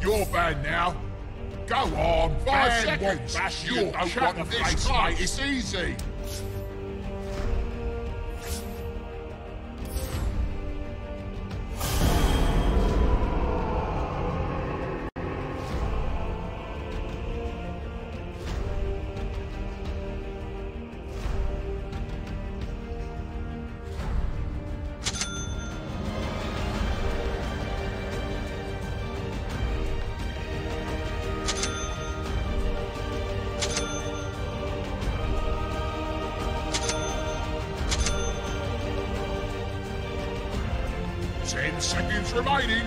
your band now. Go on, 5 seconds. Bash you don't want this fight. It's easy. Seconds remaining.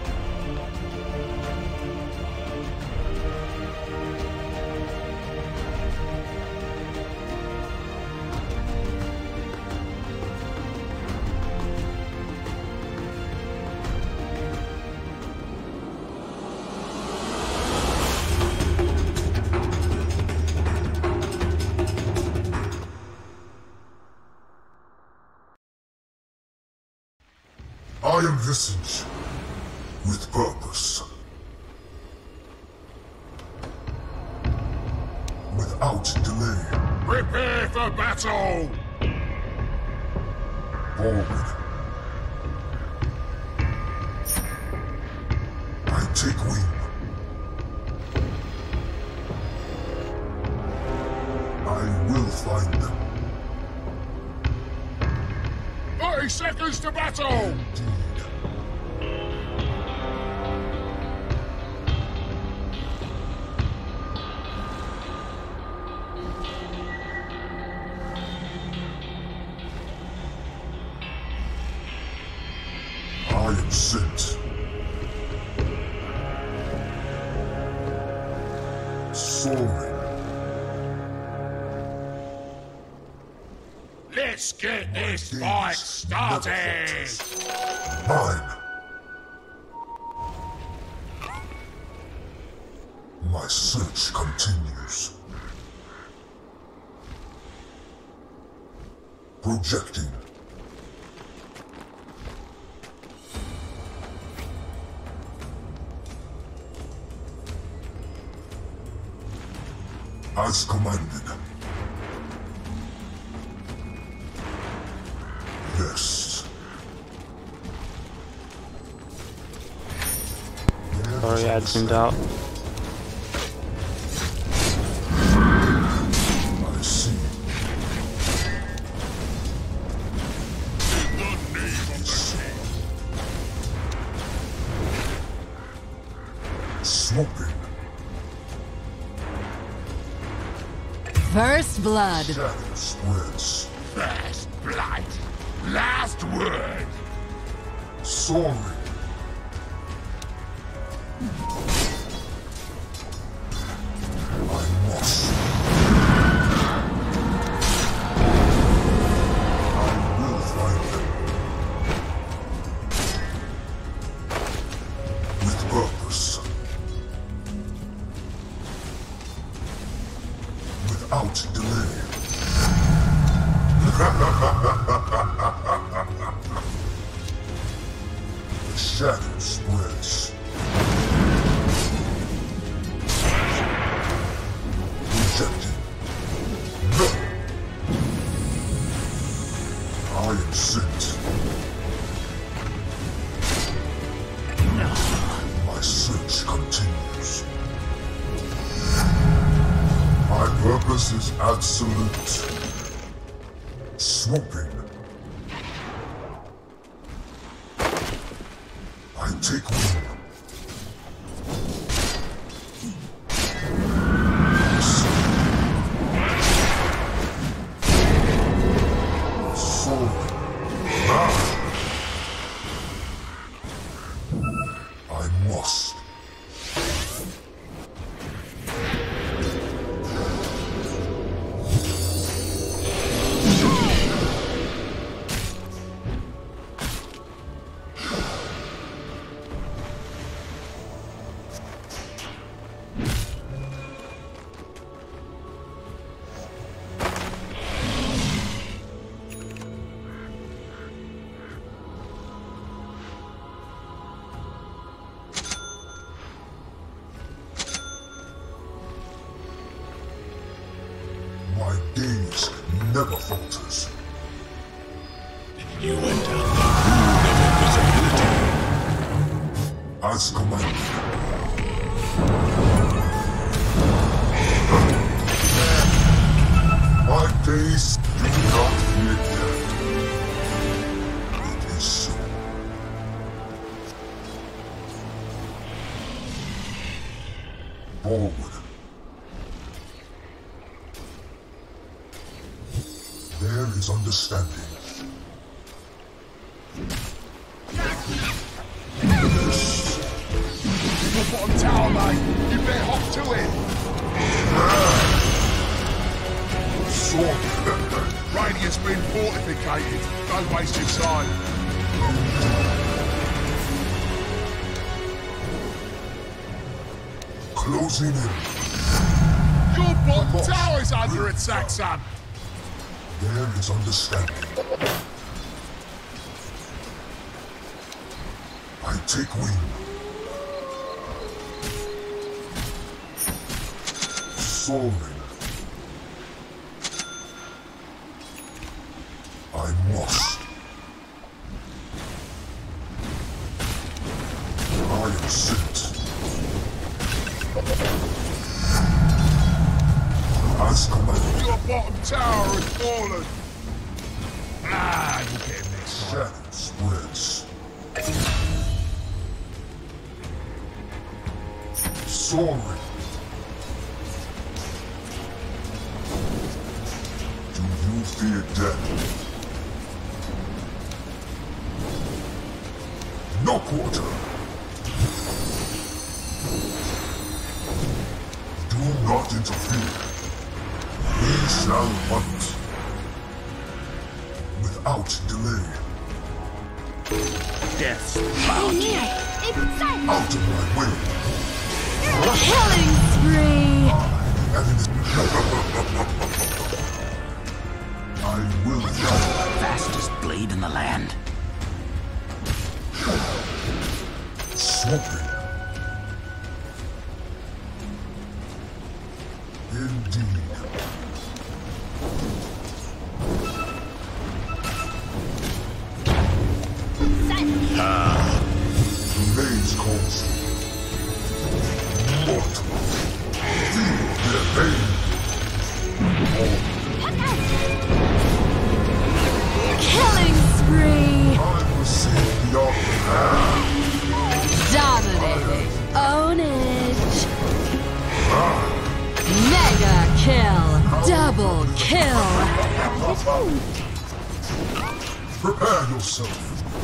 I am Visage, with purpose. Without delay. Prepare for battle! Forward. I take wing. I will find them. 30 seconds to battle! I am sent. Soaring. Let's get this fight started! Mine. My search continues. Projecting. As commanded. Yes. Sorry, I zoomed out. I see. Smoking. First blood. Shadow spreads. First blood. Last word. Soaring. I must. I will find them. With purpose. Without delay. The shadow spreads. Rejected. No. I am sent. My search continues. My purpose is absolute. Swooping. I take wing. Soaring. I must. You went down the road of invisibility. As commanded. My days do not fear death. It is so. Forward. There is understanding. Your bottom tower, mate. You better hop to it. Sword. Radiant's been fortificated. Don't waste your time. Closing in. Your bottom tower's under attack, son. There is understanding. I take wing. Soaring. I must. I am sent. As commanded. Your bottom tower has fallen. Ah, you get this. Shadow spreads. Soaring. Do you fear death? No quarter. Do not interfere. We shall hunt. Without delay. Death's bounty. Out of my way. Killing spree! And in I will die. Fastest blade in the land. Swooping. Indeed. Blaze calls. Mortal. Feel their pain. Killing spree! I receive the offer. Dominating. Ownage. Mega kill. Double kill. Prepare yourself.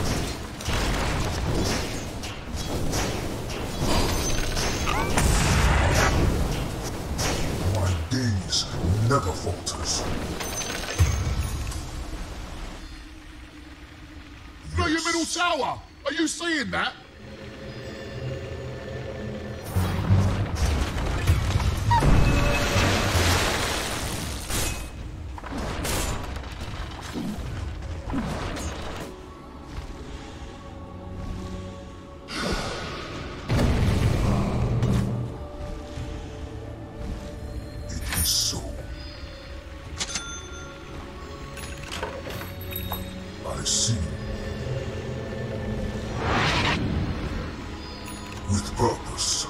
My gaze never falters. Look, your middle tower. Are you seeing that? It is so. I see. With purpose.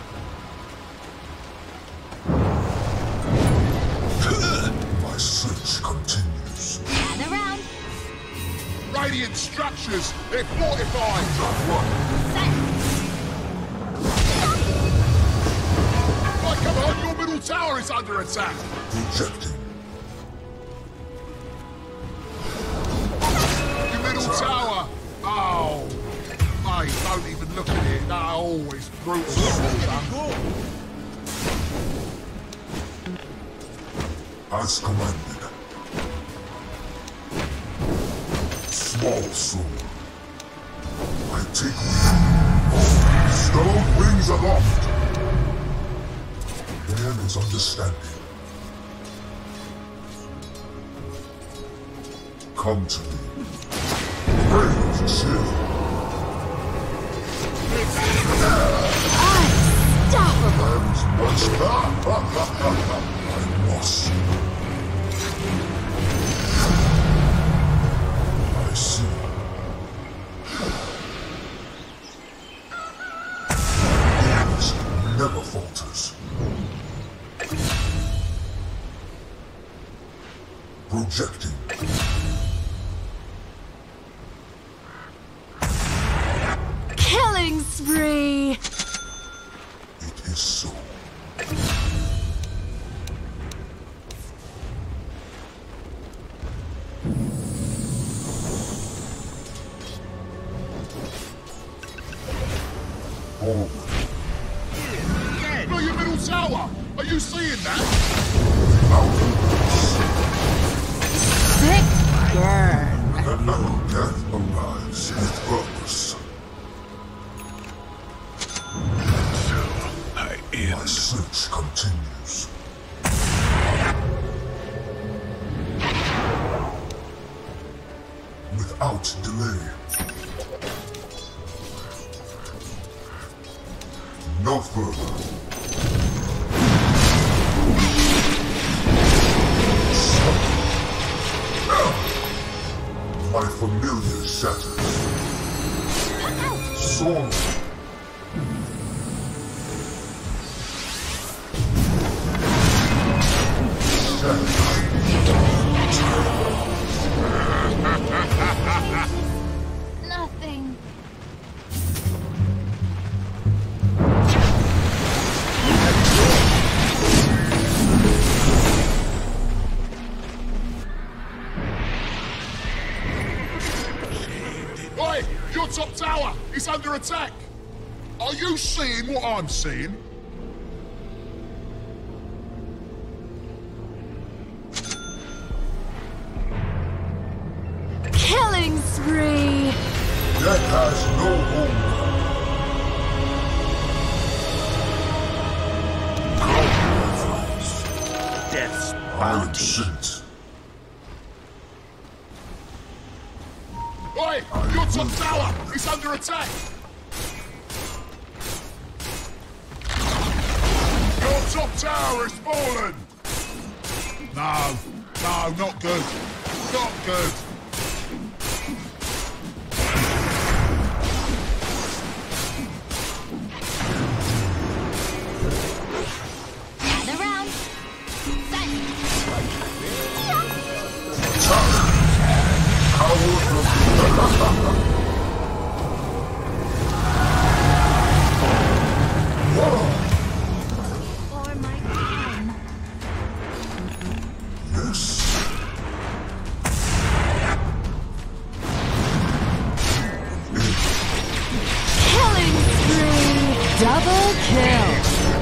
My search continues. And around. Radiant structures. They're fortified. Right, come on. Your middle tower is under attack. Projecting. Your middle tower. Oh. Mate, don't even look at it. No, it's brutal. As commanded. Small soul. I take wing. Stone wings aloft. There is understanding. Come to me. Praise chill. Unstoppable. There is much. I must. I see. Projecting. Killing spree! It is so. Forward. Look, your middle tower! Are you seeing that? Sick burn! Death arrives with purpose. I end. My search continues. Without delay. No further. My familiar shatters. Sword. Nothing. Oi! Your top tower! It's under attack! Are you seeing what I'm seeing? Killing spree! Death has no home. Death's I am bounty. sent. Oi! Your top tower! It's under attack! Your top tower is fallen! No, no, not good. Not good. Gather round. For my time. Yes. Killing spree! Double kill!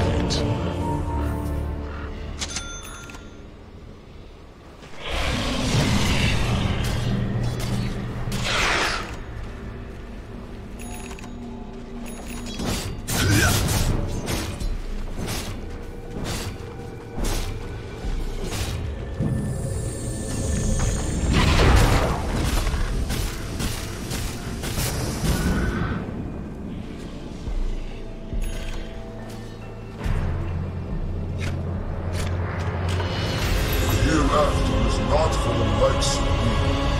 Hereafter is not for the likes of me.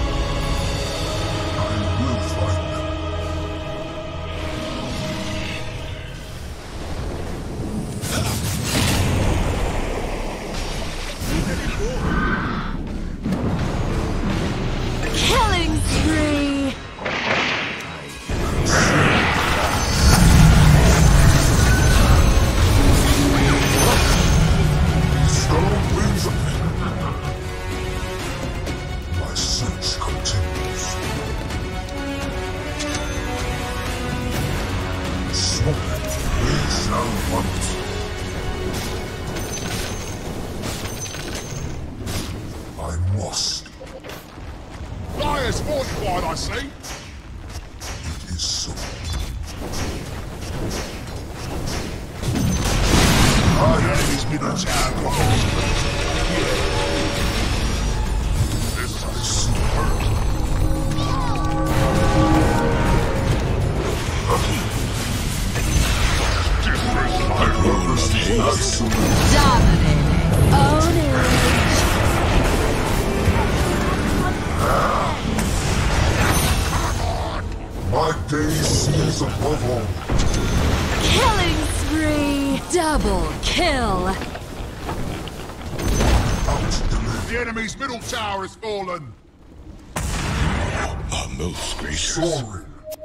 I will find them. Killing spree! Storm winds of my search continues. Smoke, we shall hunt. I must. Dyer's fortified, I see. It is so. The enemy's middle tower collapsed. This I is see her. My purpose is absolute. Dominating! Own it! My day sees above all. Killing spree! Double kill! Out delay. The enemy's middle tower has fallen. Are most gracious. Soaring.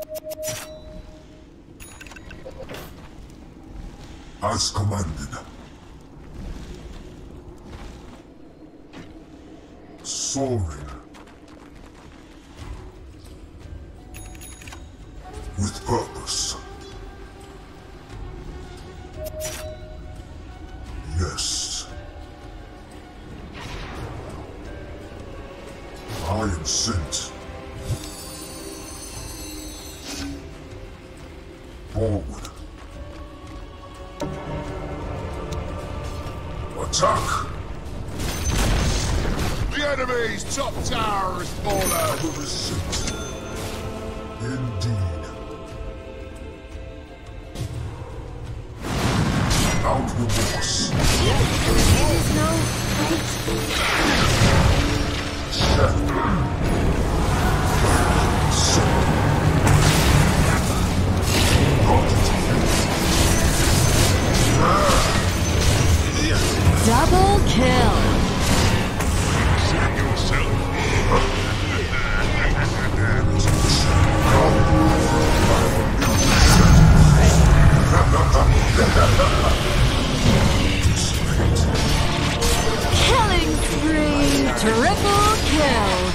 As commanded. Soaring. With purpose. Yes. I am sent. Forward. Attack! The enemy's top tower has fallen. Sent. Indeed. Out remorse. There's no fight. Double kill. Killing spree. Triple kill.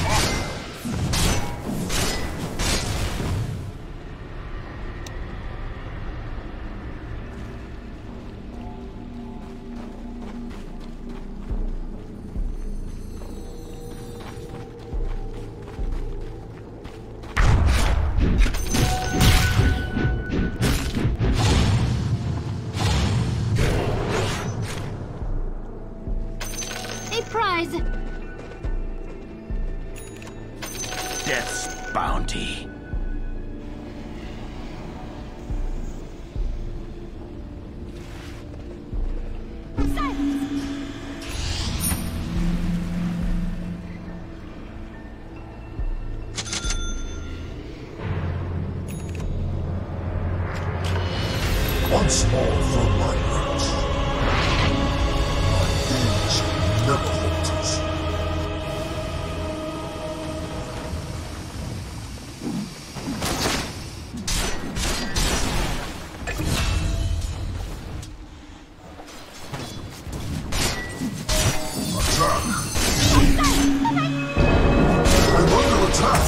Prize. Death's bounty. Once more from my range. My gaze never falters. Attack! I'm under attack!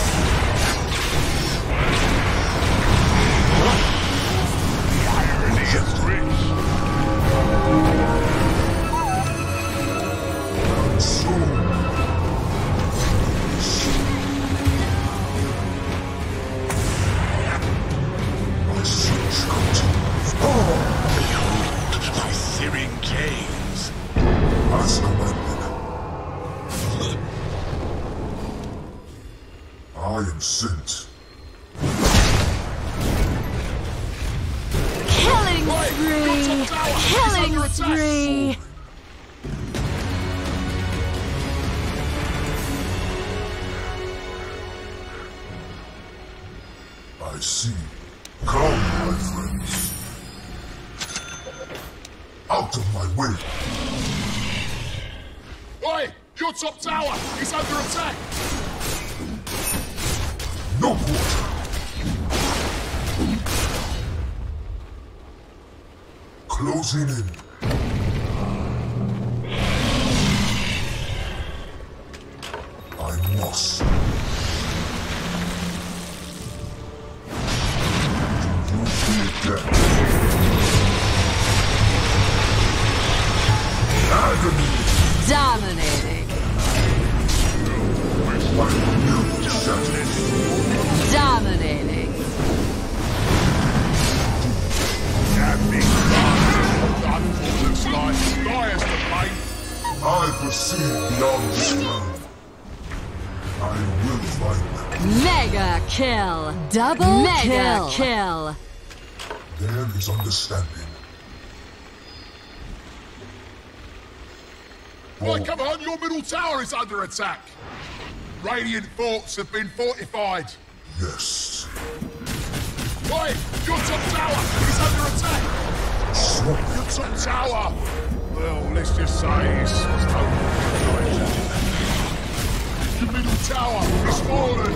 As commanded. I am sent. Killing spree. Killing spree. I see. Come, my friends. Out of my way. Oi! Your top tower is under attack! No quarter. Closing in. I must. Do you feel death? Agony. Dominating. My new sentence. Dominating. Looks like Gaia's to blame. I perceive beyond this realm. I will find them. Mega kill. Double mega kill. There is understanding. Right, come on, your middle tower is under attack. Radiant forts have been fortified. Yes. Oi, your top tower is under attack. Swap. Your top tower. Well, let's just say it's the middle tower is fallen.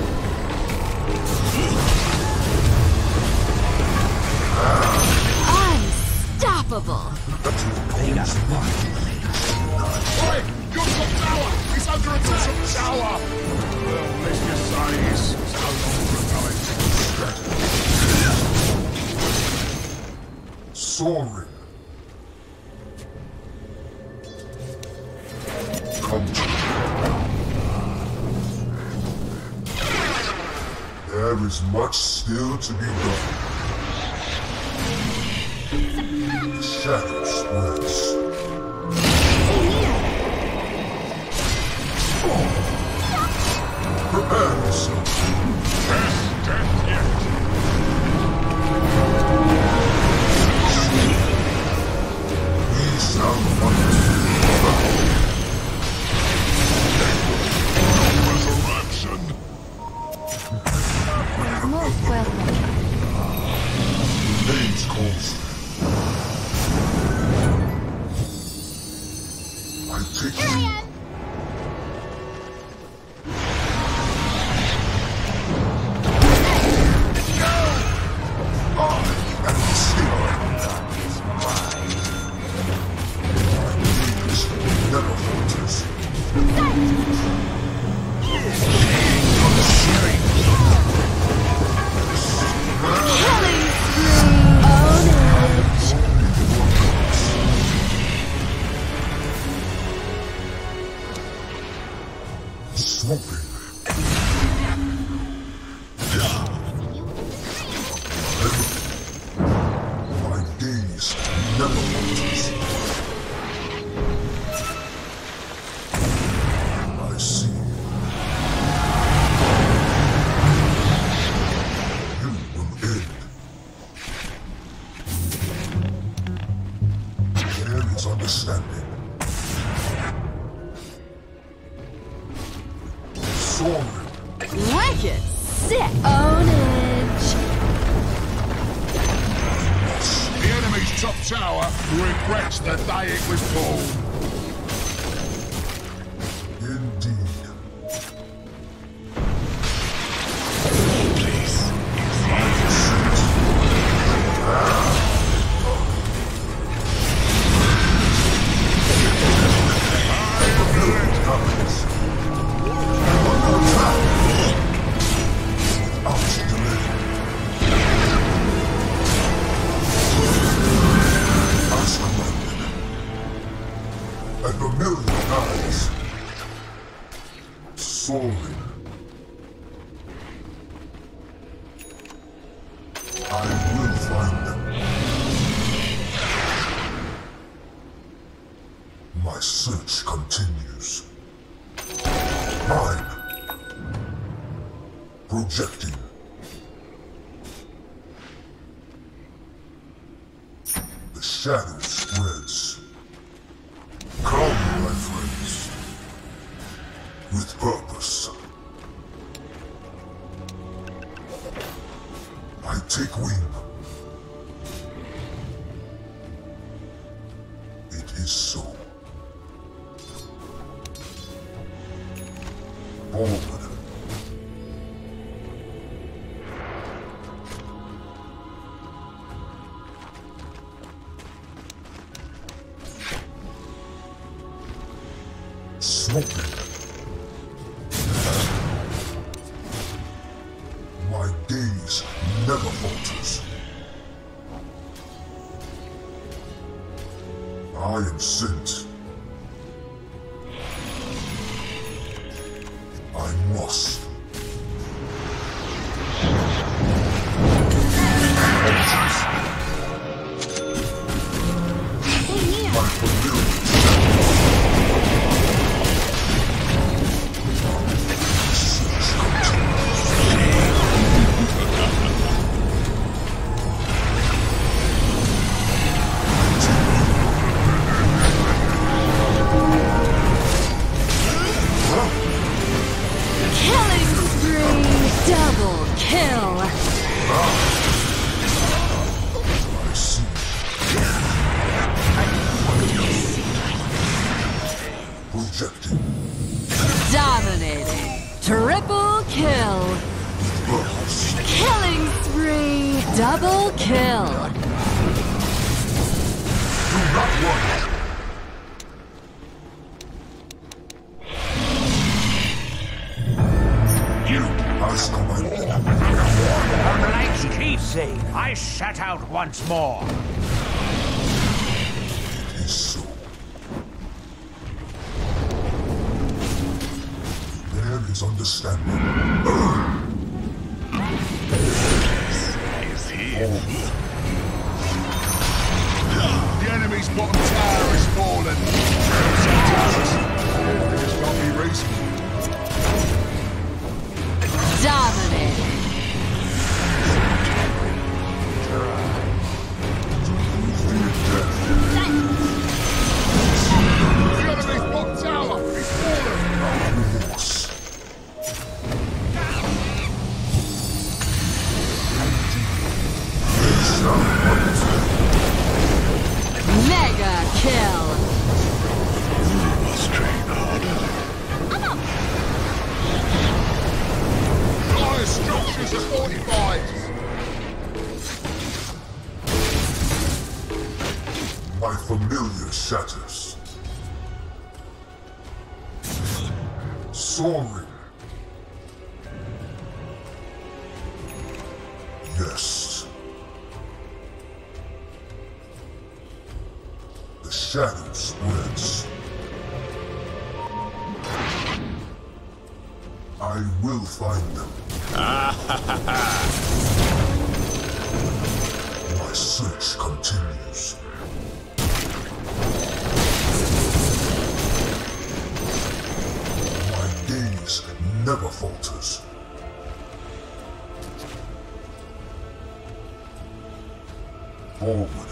Unstoppable. They got one. Oi! Your top tower is under attack! Top tower! Well, let's just say it's no longer going. Soaring. Come to me. There is much still to be done. The shadow spreads. Prepare yourself. Best death yet. We shall fight. Resurrection. Names calls. I take you. Never falters. Swooping. My gaze never falters. I see. You will end. There is understanding. Soaring. Wicked sick. Ownage. The enemy's top tower regrets the day it was born. Indeed. And a million eyes soaring. I will find them. My search continues. Mine. Projecting. The shadow spreads. Come, my friends. With purpose. I take wing. It is so. Forward. Smoking. My gaze never falters. I am sent. I must. My familiar. Double kill. I see. Projecting. Dominating. Triple kill. Burst. Killing spree. Double kill. Do not worry. You as commanded. Like Chief say, I set out once more. It is so. There is understanding. Is here. The enemy's bottom tower is fallen. This can't be reasonable. Dominating. The enemy's bottom tower is fallen. Remorse. Mega kill. Must train harder. Our structures are fortified. My familiar shatters. Soaring. Yes. The shadow spreads. I will find them. My search continues. My gaze never falters. Forward.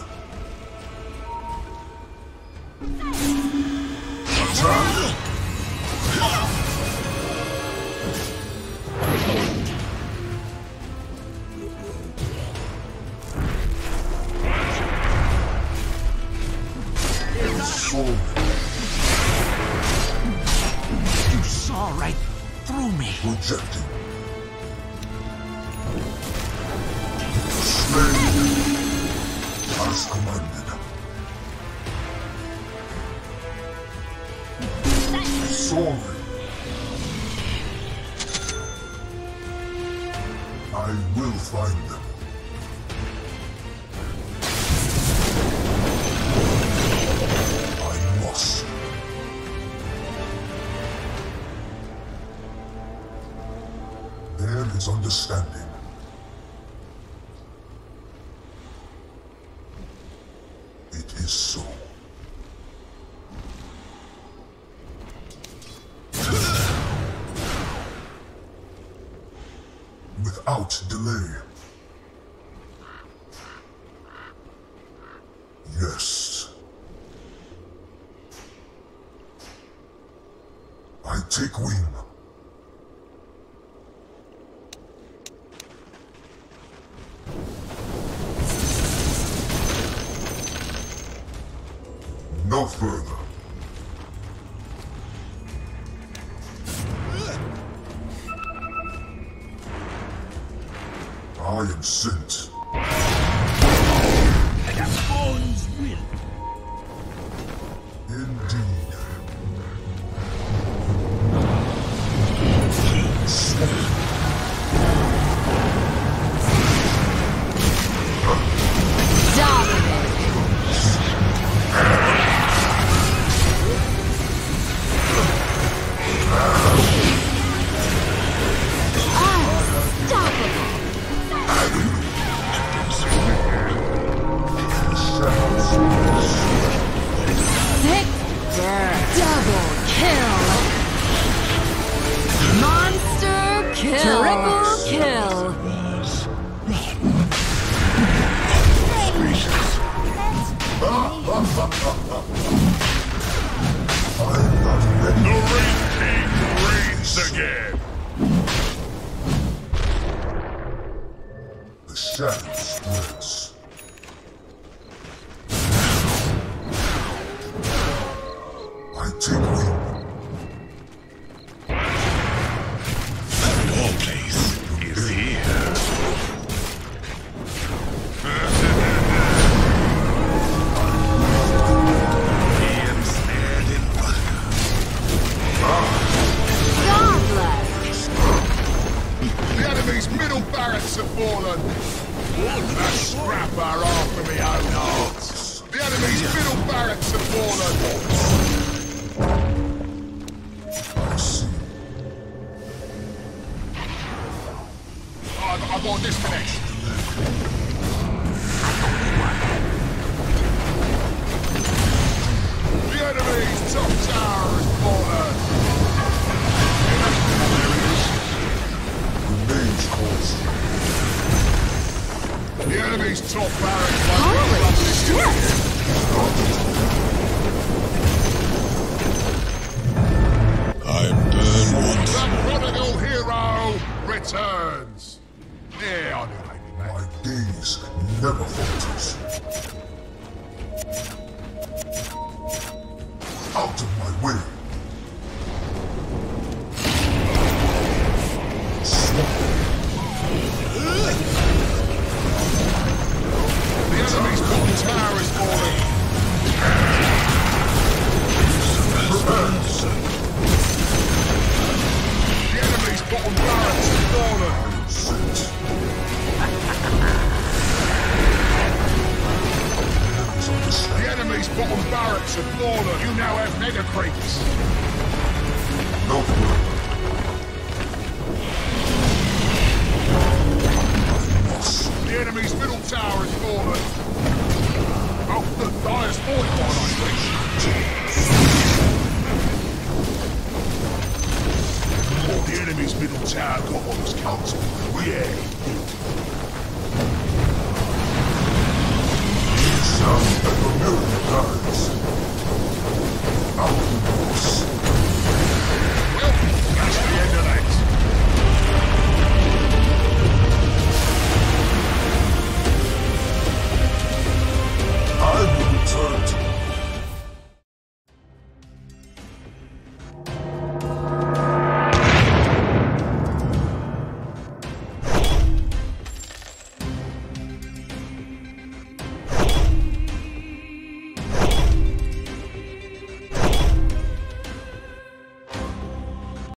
Attack! Forward. You saw right through me. Projecting. Slain. As commanded. Soaring. I will find them. I must. There is understanding. It is so. Without delay. Yes. I take wing. No further. I am sent. Bones will. Indeed. Dominating. Unstoppable. Sick burn. Double kill. Monster kill. Triple kill. I'm not ready. The Ring King reigns again. The shadow spreads. I take wing. middle barracks have fallen. That scrapper after me own heart. The enemy's middle barracks have fallen. I see. I've got a disconnection. The enemy's top tower has fallen. Remains constant. The enemy's top barracks Holy shit! I burn once. The prodigal hero returns. Yeah, I knew they'd be back. My gaze never falters. Out of my way. The enemy's bottom tower is falling. The enemy's bottom barracks is fallen. The enemy's bottom barracks have fallen. You now have mega creeps. No further. The enemy's middle tower is fallen. Oh, the highest fortified, I think. The enemy's middle tower got what was council. Yeah. Sound like a million times.